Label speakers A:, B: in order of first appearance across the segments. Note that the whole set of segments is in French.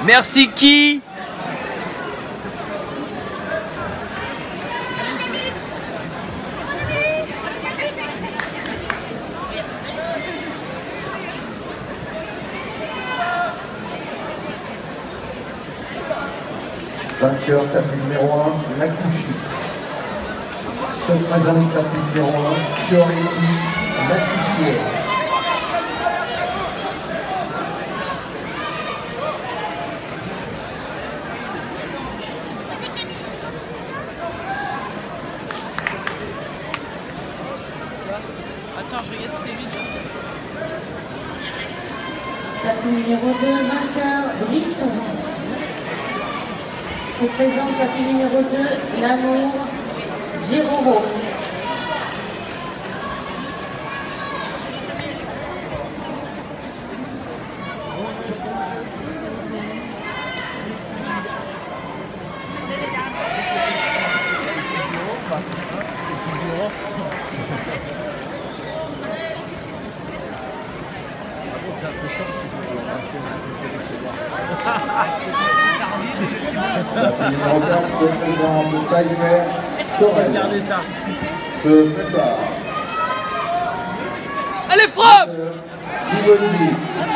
A: Merci qui?
B: Vainqueur, tapis numéro 1, Lacouchy. Se présente tapis numéro 1, Fioretti, Latissière.
A: Attends, je regarde si c'est vide.
C: Tapis numéro 2, vainqueur, Brisson. Se présente tapis numéro 2, Lamour, Giroro.
B: Tapis numéro 4 se présente Taillefer, Torel. Se prépare.
A: Allez, frappe!
B: Bigozzi.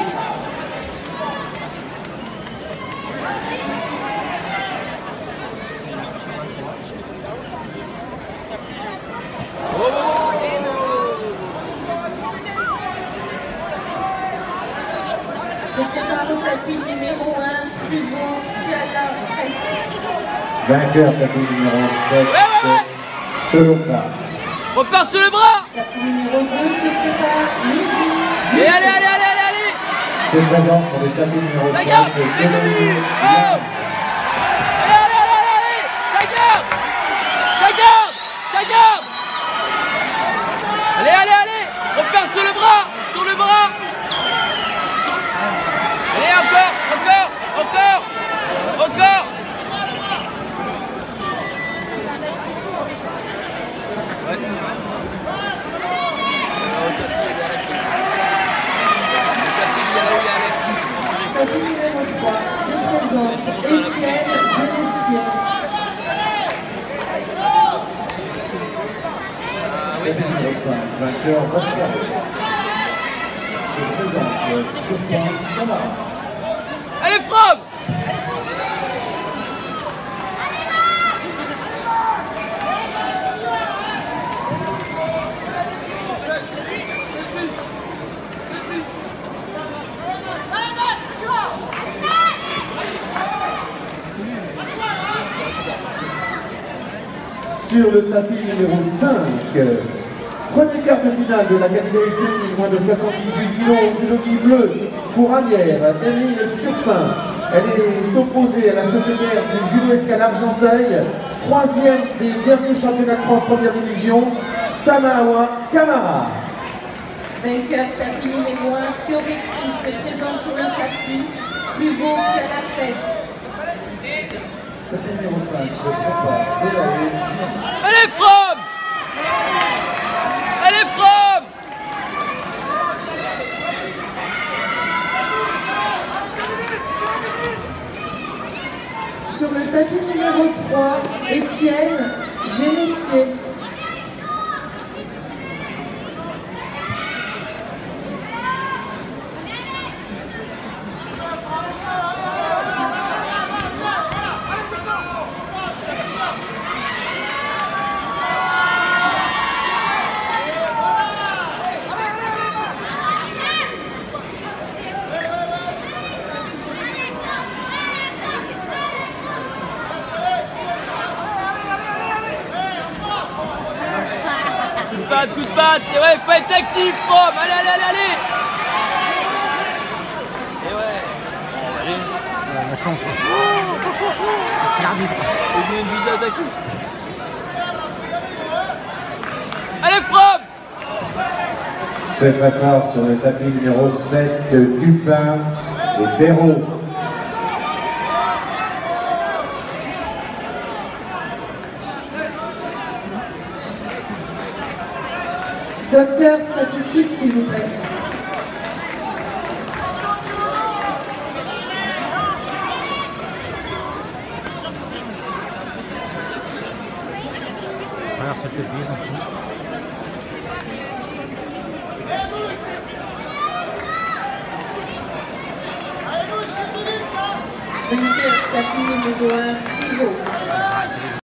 C: Se prépare au tapis numéro 1, Fribourg, Cala,
B: Vainqueur, tapis numéro 7, Tolofa.
A: Repars sur le bras!
C: Tapis numéro 2, se prépare, Lucie.
A: Et allez!
B: Se présente sur le tapis numéro 5, Denis.
A: Oh! Allez! Ça garde! Allez! Repars sur le bras! Allez, encore!
C: Tapis numéro 3, se présente, Étienne Genestier.
B: Tapis numéro 5, vainqueur, Bastard. Se présente Surpin, Camara.
A: Allez, frappe!
B: Sur le tapis numéro 5, premier quart de finale de la catégorie féminine moins de 78 kg, judogi bleu pour Anière, Emeline Surpin. Elle est opposée à la secrétaire du judo escale Argenteuil, troisième des derniers championnats de France première division, Samawa Camara.
C: Vainqueur, tapis numéro 1, Fioretti se présente sur le tapis, Puvot, Calafès.
B: Tapis numéro 5 se prépare Delahaye, Jean.
A: Allez, frappe!
C: Sur le tapis numéro 3, Étienne Genestier.
A: Coup de batte, et ouais, faut être actif, Rome, allez! Et ouais, allez.
D: La chance. C'est l'arbitre.
A: Allez, frappe!
B: Se prépare sur le tapis numéro 7, Dupin et Perrault.
C: Docteur, tapis 6, s'il vous plaît.
D: traverse le tapis, ils ont fini.
C: Vainqueur tapis numéro 1, Pivot.